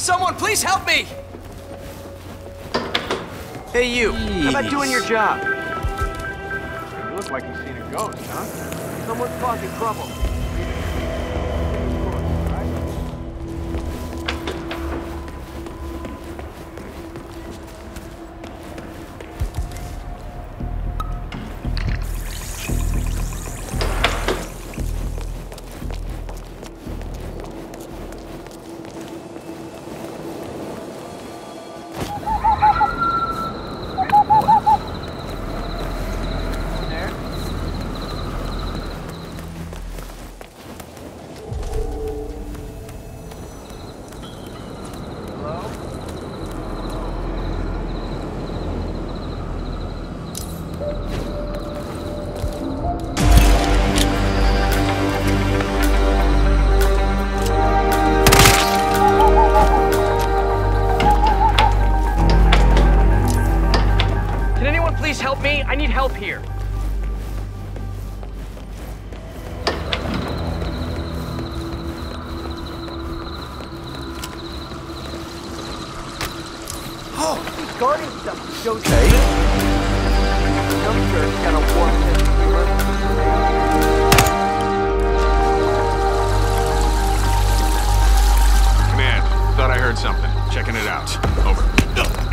Someone, please help me! Hey, you. How about doing your job? You look like you've seen a ghost, huh? Someone's causing trouble. Help me! I need help here! Oh, he's guarding stuff. Okay. I'm sure it's got a warm sense of humor. Command, thought I heard something. Checking it out. Over.